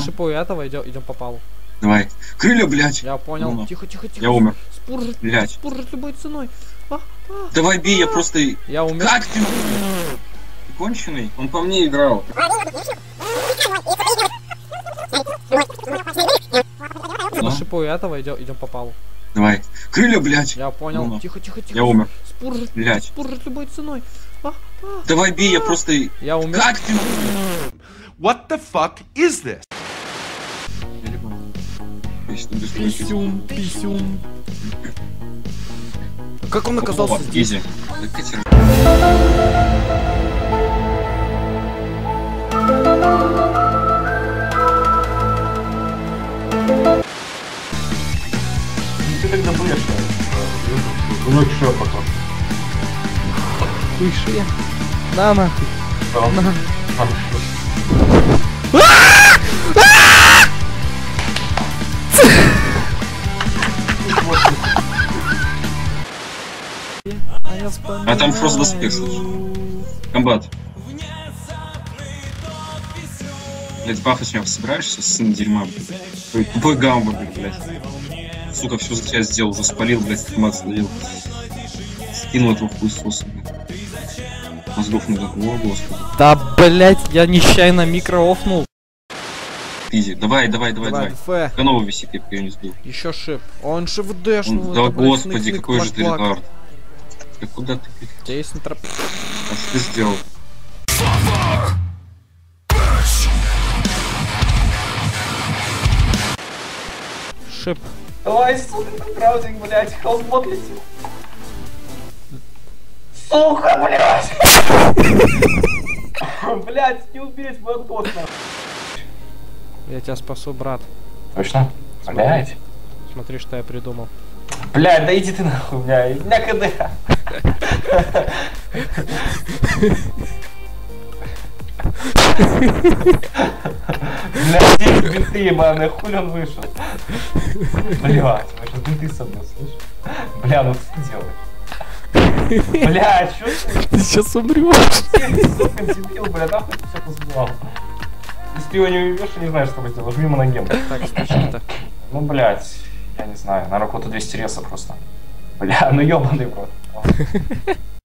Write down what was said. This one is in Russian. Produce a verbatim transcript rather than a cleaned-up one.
шипу этого, идем, идем по палу. Давай. Крылья, блядь. Я понял. Ну, Тихо, тихо, тихо. Я умер. Спуржит, блядь. спуржит любой ценой. А, а, Давай бей, я просто... Я умер. Как ты? Ты конченый? Он по мне играл. На шипу этого, идем, идем по палу. Давай. Крылья, блядь. Я понял. Ну, Тихо, тихо, тихо. Я умер. Спуржит, блядь. спуржит любой ценой. А, а, Давай бей, я просто... Я умер. Как ты? What the fuck is this? Писюм, писюм. Как он оказался здесь? Изи. Ты тогда будешь? Ну что потом? Хуйше. На нахуй. На. А там фрост доспех, слушай. Комбат. Блять, бахать меня собираешься, сын дерьма, блядь. Тупой гамбургер, блядь. Сука, все за тебя сделал, уже спалил, блядь, автомат словил. Скинул этого хуйсоса, блядь. Мозгов надо. О, господи. Да, блять, я нечаянно микро офнул. Изи. Давай, давай, давай, давай. Ф. Канова висит, я ее не сбил. Еще шип. Он же в дэшнул. Да господи, какой же ты ретард. Да куда ты? У тебя есть нитроп... А что ты сделал? Шип. Давай, сука, краудинг, блядь, холмот летит. Сука, блядь! Блядь, не убить мой отбот, нахуй. Я тебя спасу, брат. Точно? Блядь. Смотри, что я придумал. Блядь, да иди ты нахуй, у меня, у меня КД. Блядь, эти бинты ебаные, хуй он вышел. Блядь, мы сейчас бинты собьем, слышишь? Бля, ну что делаешь? Блядь, что ты? Ты сейчас умрешь. Ты, сука, дебил, бля, нахуй ты все позвал. Если ты его не уйдешь, я не знаю, что сделаешь, мимо ноги. Так, спички-то. Ну, блядь, я не знаю, наверное, кого-то двести реса просто. Бля, ну ёбаный в рот.